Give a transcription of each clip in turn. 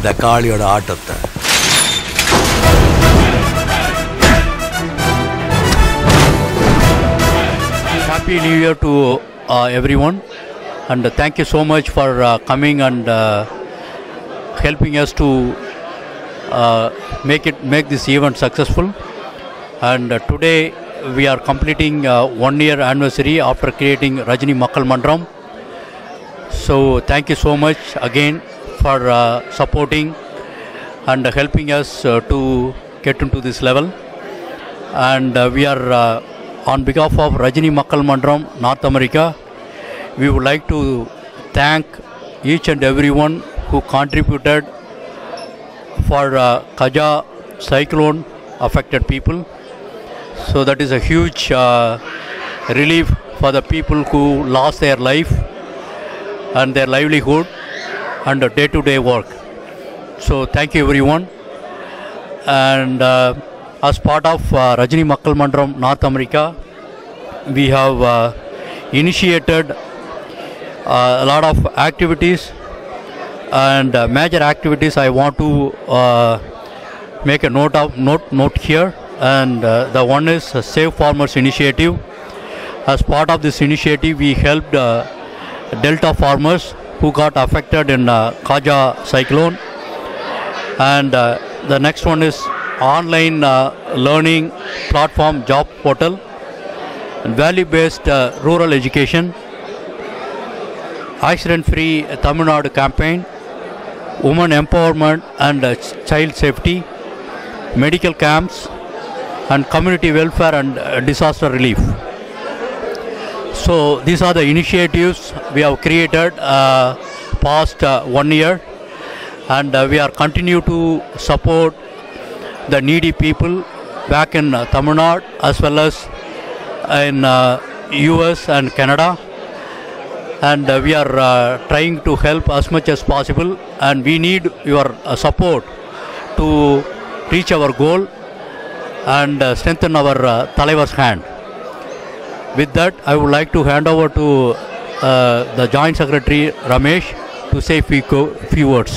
இந்த காளியோட ஆட்டத்தை. Happy New Year to everyone, and thank you so much for coming and helping us to make this event successful. And today we are completing 1 year anniversary after creating Rajini Makkal Mandram. So thank you so much again for supporting and helping us to get into this level. And we are on behalf of Rajini Makkal Mandram North America, we would like to thank each and everyone who contributed for Kaja cyclone affected people. So that is a huge relief for the people who lost their life and their livelihood and day-to-day work. So thank you everyone. And as part of Rajini Makkal Mandram North America, we have initiated a lot of activities, and major activities I want to make a note here. And the one is Save Farmers Initiative. As part of this initiative, we helped Delta farmers who got affected in Kaja cyclone. And the next one is online learning platform job portal, and value-based rural education, accident-free Tamil Nadu campaign, women empowerment and child safety, medical camps, and community welfare and disaster relief. So these are the initiatives we have created past 1 year, and we are continue to support the needy people back in Tamil Nadu as well as in US and Canada. And we are trying to help as much as possible, and we need your support to reach our goal and strengthen our Talaivar's hand. With that, I would like to hand over to the Joint Secretary Ramesh to say few words.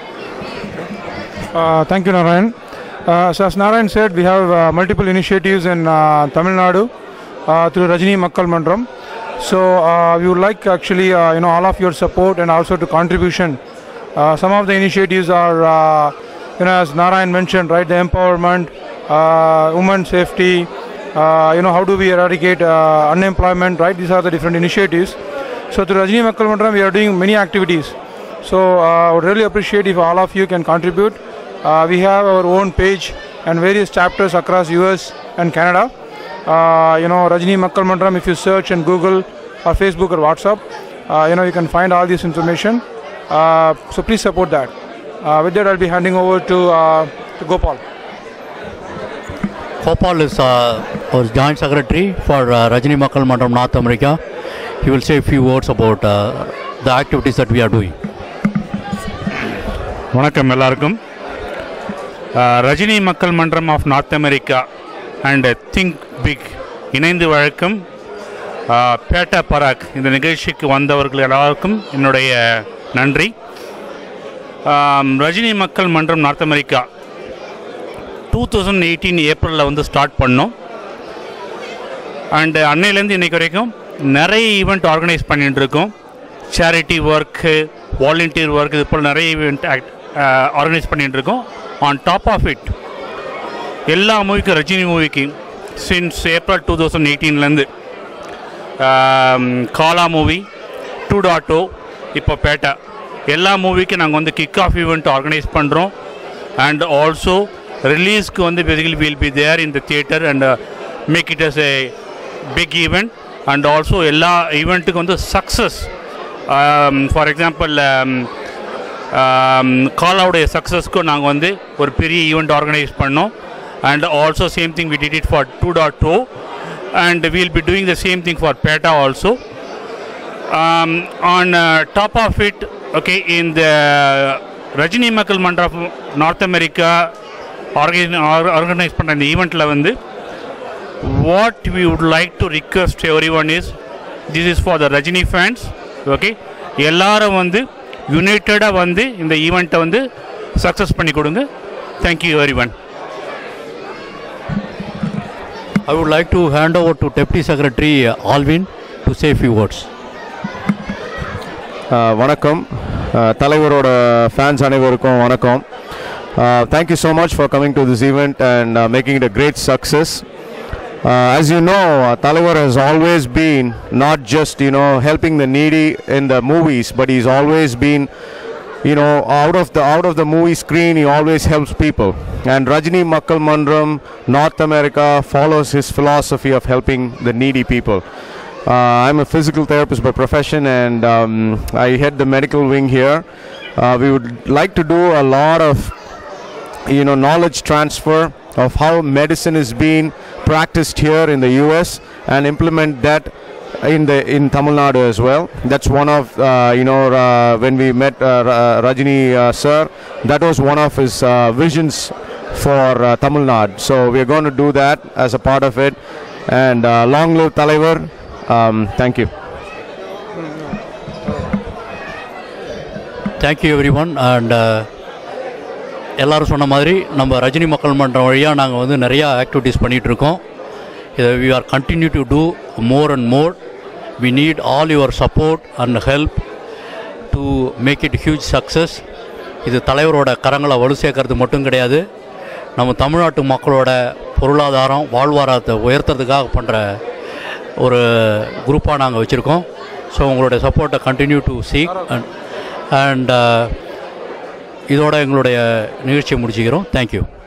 Thank you, Narayan. So as Narayan said, we have multiple initiatives in Tamil Nadu through Rajini Makkal Mandram. So we would like actually all of your support and also to contribution. Some of the initiatives are as Narayan mentioned, right, the empowerment, women safety, how do we eradicate unemployment, right? These are the different initiatives. So through Rajini Makkal Mandram, we are doing many activities. So I would really appreciate if all of you can contribute. We have our own page and various chapters across US and Canada. Rajini Makkal Mandram, if you search in Google or Facebook or WhatsApp, you can find all this information. So please support that. With that, I'll be handing over to Gopal. Gopal is our Joint Secretary for Rajini Makkal Mandram North America. He will say a few words about the activities that we are doing. வணக்கம் எல்லாருக்கும். Rajini Makkal Mandram of North America and Think Big இணைந்து வழக்கம் பேட்டா பராக் இந்த நிகழ்ச்சிக்கு வந்தவர்கள் எல்லாருக்கும் என்னுடைய நன்றி. ரஜினி மக்கள் மன்றம் நார்த் அமெரிக்கா 2018 ஏப்ரலில் வந்து ஸ்டார்ட் பண்ணோம். அண்டு அன்னையிலேருந்து இன்றைக்கு வரைக்கும் நிறைய ஈவெண்ட் ஆர்கனைஸ் பண்ணிகிட்டு இருக்கோம். சேரிட்டி ஒர்க்கு, வாலண்டியர் ஒர்க், இது போல் நிறைய ஈவெண்ட் ஆர்கனைஸ் பண்ணிகிட்டு இருக்கோம். ஆன் டாப் ஆஃப் இட் எல்லா மூவிக்கும், ரஜினி மூவிக்கு சின்ஸ் ஏப்ரல் 2018லேருந்து காலா மூவி, 2.0, இப்போ பேட்டா, எல்லா மூவிக்கும் நாங்கள் வந்து கிக் ஆஃப் ஈவெண்ட் ஆர்கனைஸ் பண்ணுறோம். அண்ட் ஆல்சோ ரிலீஸ்க்கு வந்து basically will be there in the theatre and make it as a big event. And also எல்லா ஈவெண்ட்டுக்கு வந்து சக்ஸஸ். ஃபார் எக்ஸாம்பிள் காலாவுடைய சக்ஸஸ்க்கும் நாங்கள் வந்து ஒரு பெரிய ஈவெண்ட் ஆர்கனைஸ் பண்ணோம். And also same thing we did it for 2.0 and we will be doing the same thing for PETA also. On top of it, okay, in the Rajini Makkal Mandram North America organized பண்ண இந்த ஈவெண்ட்டில் வந்து what we would like to request to everyone is, this is for the Rajini fans, okay, எல்லாரும் வந்து யுனைட்டடாக வந்து இந்த ஈவெண்ட்டை வந்து சக்ஸஸ் பண்ணி கொடுங்க. Thank you everyone. I would like to hand over to Deputy Secretary Alvin to say a few words. வணக்கம், தலைவரோட ஃபேன்ஸ் அனைவருக்கும் வணக்கம். Thank you so much for coming to this event and making it a great success. As you know, Talavar has always been not just, helping the needy in the movies, but he's always been, out of the movie screen, he always helps people. And Rajini Makkal Mandram, North America, follows his philosophy of helping the needy people. I'm a physical therapist by profession, and I head the medical wing here. We would like to do a lot of knowledge transfer of how medicine is being practiced here in the US and implement that in Tamil Nadu as well. That's one of when we met Rajini sir, that was one of his visions for Tamil Nadu. So we are going to do that as a part of it, and long live Talaivar. Thank you. Thank you everyone. And எல்லாரும் சொன்ன மாதிரி நம்ம ரஜினி மக்கள் மன்றம் வழியாக நாங்கள் வந்து நிறையா activities பண்ணிகிட்ருக்கோம். இதை we are continue to do more and more. We need all your support and help to make it huge success. இது தலைவரோட கரங்களை வலு சேர்க்கறது மட்டும் கிடையாது, நம்ம தமிழ்நாட்டு மக்களோட பொருளாதாரம் வாழ்வாதாரத்தை உயர்த்துறதுக்காக பண்ணுற ஒரு குரூப்பாக நாங்கள் வச்சுருக்கோம். ஸோ உங்களுடைய சப்போர்ட்டை கண்டினியூ டு சீக் அண்ட் இதோட எங்களுடைய நிகழ்ச்சியை முடிச்சுக்கிறோம். தேங்க்யூ.